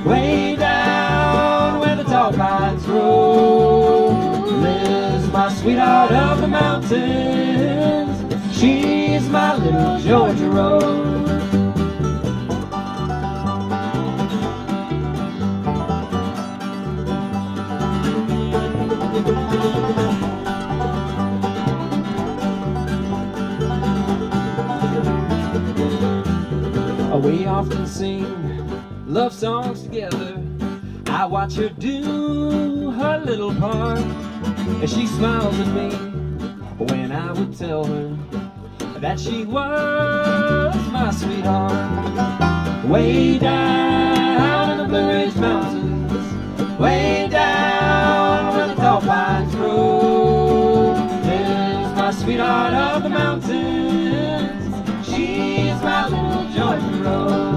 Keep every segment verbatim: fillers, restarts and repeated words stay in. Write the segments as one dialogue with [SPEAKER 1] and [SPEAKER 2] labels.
[SPEAKER 1] Way down where the tall pines grow lives my sweetheart of the mountains. She's my little Georgia Rose. We often sing love songs together. I watch her do her little part, and she smiles at me when I would tell her that she was my sweetheart. Way down in the Blue Ridge Mountains, way down where the tall pines grow, lives my sweetheart of the mountains. She's my little Georgia Rose.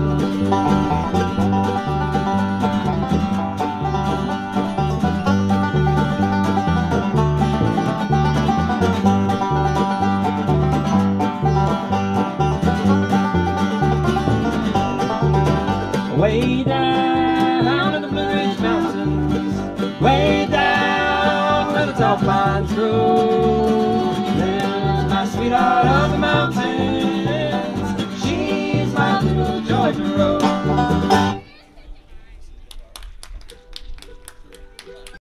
[SPEAKER 1] Way down in the Blue Ridge Mountains, way down where the tall pines grow, lives my sweetheart of the mountains.